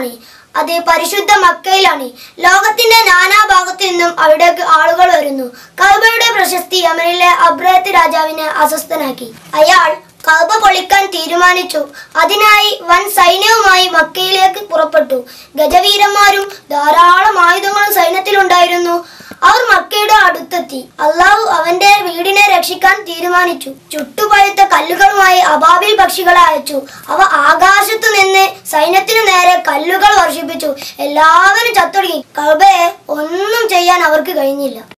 സ്ഥലമാണ്. അത് പരിശുദ്ധ മക്കയിലാണ്. ലോകത്തിന്റെ നാനാഭാഗത്തു നിന്നും അവിടേക്ക് ആളുകൾ വരുന്നു. കഅബയുടെ പ്രശസ്തി യമനിലെ അബ്രഹത്ത് രാജാവിനെ അസ്വസ്ഥനാക്കി. അയാൾ കഅബ പൊളിക്കാൻ തീരുമാനിച്ചു. അതിനായി വൻ സൈന്യവുമായി മക്കയിലേക്ക് പുറപ്പെട്ടു. ഗജവീരന്മാരും ധാരാളം ആയുധങ്ങളും സൈന്യത്തിലുണ്ടായിരുന്നു. അവർ മക്കയുടെ അടുത്തെത്തി. അള്ളാഹു അവന്റെ വീടിനെ രക്ഷിക്കാൻ തീരുമാനിച്ചു. ചുട്ടുപഴുത്ത കല്ലുകളുമായി അബാബിൽ പക്ഷികളെ അയച്ചു. അവ ആകാശത്തു നിന്ന് സൈന്യത്തിനു നേരെ കല്ലുകൾ വർഷിപ്പിച്ചു. എല്ലാവരും ചത്തൊടുങ്ങി. കഅബയെ ഒന്നും ചെയ്യാൻ അവർക്ക് കഴിഞ്ഞില്ല.